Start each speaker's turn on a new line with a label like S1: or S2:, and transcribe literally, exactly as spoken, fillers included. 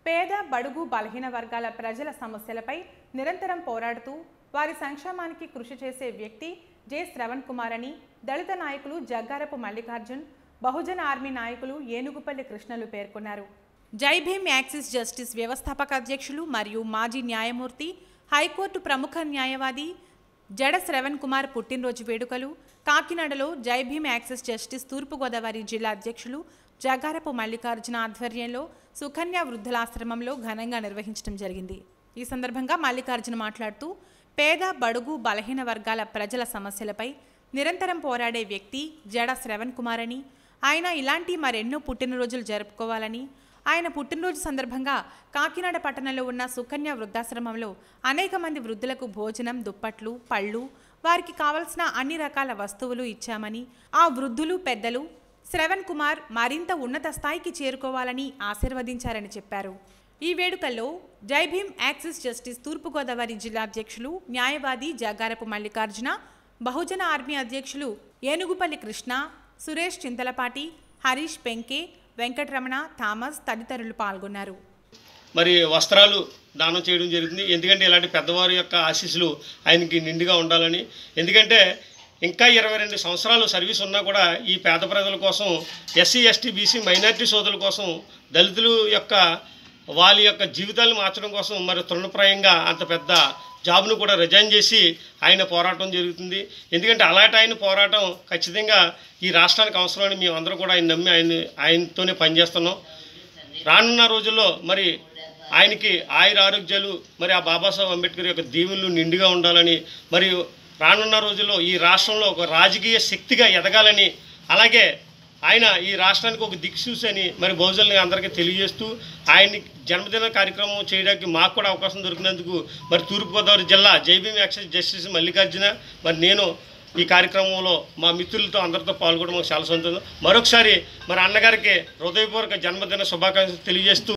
S1: పేద బడుగు బలహీన వర్గాల ప్రజల సమస్యలపై నిరంతరం పోరాడుతూ వారి సంక్షేమానికి కృషి చేసే వ్యక్తి జె శ్రవణ్ కుమార్ అని దళిత నాయకులు జగ్గారపు మల్లికార్జున్, బహుజన ఆర్మీ నాయకులు ఏనుగుపల్లి కృష్ణలు పేర్కొన్నారు. జై భీమ్ యాక్సిస్ జస్టిస్ వ్యవస్థాపక అధ్యక్షులు మరియు మాజీ న్యాయమూర్తి, హైకోర్టు ప్రముఖ న్యాయవాది జడ శ్రవణ్ కుమార్ పుట్టినరోజు వేడుకలు కాకినాడలో జై భీమ్ యాక్సిస్ జస్టిస్ తూర్పుగోదావరి జిల్లా అధ్యక్షులు జగ్గారపు మల్లికార్జున ఆధ్వర్యంలో సుకన్య వృద్ధులాశ్రమంలో ఘనంగా నిర్వహించడం జరిగింది. ఈ సందర్భంగా మల్లికార్జున మాట్లాడుతూ పేద బడుగు బలహీన వర్గాల ప్రజల సమస్యలపై నిరంతరం పోరాడే వ్యక్తి జడ శ్రవణ్ కుమార్ అని, ఆయన ఇలాంటి మరెన్నో పుట్టినరోజులు జరుపుకోవాలని, ఆయన పుట్టినరోజు సందర్భంగా కాకినాడ పట్టణంలో ఉన్న సుకన్య వృద్ధాశ్రమంలో అనేక మంది వృద్ధులకు భోజనం, దుప్పట్లు, పళ్ళు, వారికి కావలసిన అన్ని రకాల వస్తువులు ఇచ్చామని, ఆ వృద్ధులు పెద్దలు శ్రవణ్ కుమార్ మరింత ఉన్నత స్థాయికి చేరుకోవాలని ఆశీర్వదించారని చెప్పారు. ఈ వేడుకల్లో జై భీమ్ యాక్సిస్ జస్టిస్ తూర్పుగోదావరి జిల్లా అధ్యక్షులు న్యాయవాది జగ్గారపు మల్లికార్జున, బహుజన ఆర్మీ అధ్యక్షులు ఏనుగుపల్లి కృష్ణ, సురేష్ చింతలపాటి, హరీష్ పెంకే, వెంకటరమణ, థామస్ తదితరులు పాల్గొన్నారు.
S2: మరి వస్త్రాలు దానం చేయడం జరుగుతుంది. ఎందుకంటే ఇలాంటి పెద్దవారి యొక్క ఆశీస్సులు ఆయనకి నిండుగా ఉండాలని. ఎందుకంటే ఇంకా ఇరవై రెండు సంవత్సరాలు సర్వీస్ ఉన్నా కూడా ఈ పేద ప్రజల కోసం, ఎస్సీ ఎస్టీ బీసీ మైనారిటీ సోదరుల కోసం, దళితుల యొక్క వాళ్ళ యొక్క జీవితాలను మార్చడం కోసం మరి తృణప్రాయంగా అంత పెద్ద జాబ్ను కూడా రిజైన్ చేసి ఆయన పోరాటం జరుగుతుంది. ఎందుకంటే అలాంటి ఆయన పోరాటం ఖచ్చితంగా ఈ రాష్ట్రానికి అవసరమని మేము అందరం కూడా ఆయన నమ్మి ఆయన ఆయనతోనే పనిచేస్తున్నాం. రానున్న రోజుల్లో మరి ఆయనకి ఆయుర ఆరోగ్యాలు, మరి ఆ బాబాసాహెబ్ అంబేద్కర్ యొక్క దీవెనలు నిండుగా ఉండాలని, మరియు రానున్న రోజుల్లో ఈ రాష్ట్రంలో ఒక రాజకీయ శక్తిగా ఎదగాలని, అలాగే ఆయన ఈ రాష్ట్రానికి ఒక దిక్సూచి అని మరి బహుజనులు అందరికీ తెలియజేస్తూ ఆయన్ని జన్మదిన కార్యక్రమం చేయడానికి మాకు కూడా అవకాశం దొరికినందుకు మరి తూర్పుగోదావరి జిల్లా జై భీమ్ యాక్సిస్ జస్టిస్ మల్లికార్జున మరి నేను ఈ కార్యక్రమంలో మా మిత్రులతో అందరితో పాల్గొనడం మాకు చాలా సంతోషం. మరొకసారి మరి అన్నగారికి హృదయపూర్వక జన్మదిన శుభాకాంక్షలు తెలియజేస్తూ